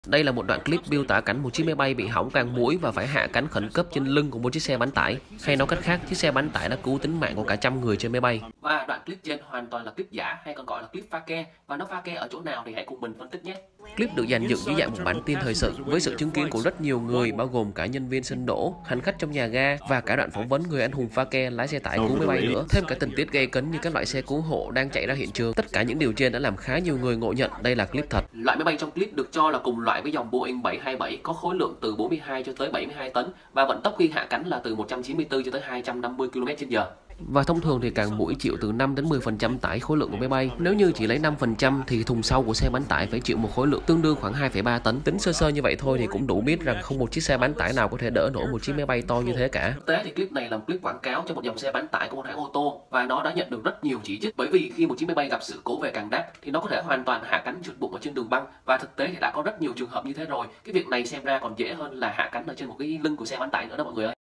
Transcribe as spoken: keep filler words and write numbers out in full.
Đây là một đoạn clip miêu tả cảnh một chiếc máy bay bị hỏng càng mũi và phải hạ cánh khẩn cấp trên lưng của một chiếc xe bán tải. Hay nói cách khác, chiếc xe bán tải đã cứu tính mạng của cả trăm người trên máy bay. Và đoạn clip trên hoàn toàn là clip giả hay còn gọi là clip pha ke. Và nó pha ke ở chỗ nào thì hãy cùng mình phân tích nhé. Clip được dàn dựng dưới dạng một bản tin thời sự với sự chứng kiến của rất nhiều người, bao gồm cả nhân viên sân đỗ, hành khách trong nhà ga và cả đoạn phỏng vấn người anh hùng pha ke lái xe tải cứu máy bay nữa. Thêm cả tình tiết gây cấn như các loại xe cứu hộ đang chạy ra hiện trường. Tất cả những điều trên đã làm khá nhiều người ngộ nhận đây là clip thật. Loại máy bay trong clip được cho là cùng loại với dòng Boeing bảy hai bảy, có khối lượng từ bốn mươi hai cho tới bảy mươi hai tấn và vận tốc khi hạ cánh là từ một trăm chín mươi tư cho tới hai trăm năm mươi ki lô mét trên giờ. Và thông thường thì càng mũi chịu từ năm đến mười phần trăm tải khối lượng của máy bay. Nếu như chỉ lấy năm phần trăm thì thùng sau của xe bán tải phải chịu một khối lượng tương đương khoảng hai phẩy ba tấn. Tính sơ sơ như vậy thôi thì cũng đủ biết rằng không một chiếc xe bán tải nào có thể đỡ nổi một chiếc máy bay to như thế cả. Thực tế thì clip này là một clip quảng cáo cho một dòng xe bán tải của một hãng ô tô và nó đã nhận được rất nhiều chỉ trích, bởi vì khi một chiếc máy bay gặp sự cố về càng đáp thì nó có thể hoàn toàn hạ cánh trượt bụng ở trên đường băng, và thực tế thì đã có rất nhiều trường hợp như thế rồi. Cái việc này xem ra còn dễ hơn là hạ cánh ở trên một cái lưng của xe bán tải nữa đó mọi người ơi.